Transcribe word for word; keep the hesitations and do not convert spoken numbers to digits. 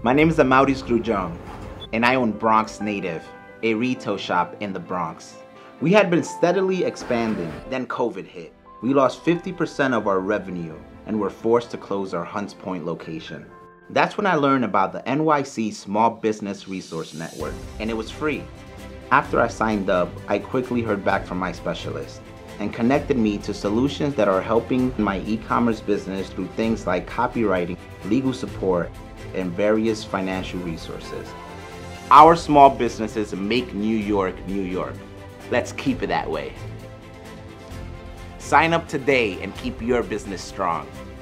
My name is Amauri Scrujong, and I own Bronx Native, a retail shop in the Bronx. We had been steadily expanding, then COVID hit. We lost fifty percent of our revenue and were forced to close our Hunts Point location. That's when I learned about the N Y C Small Business Resource Network, and it was free. After I signed up, I quickly heard back from my specialist and connected me to solutions that are helping my e-commerce business through things like copywriting, legal support, and various financial resources. Our small businesses make New York, New York. Let's keep it that way. Sign up today and keep your business strong.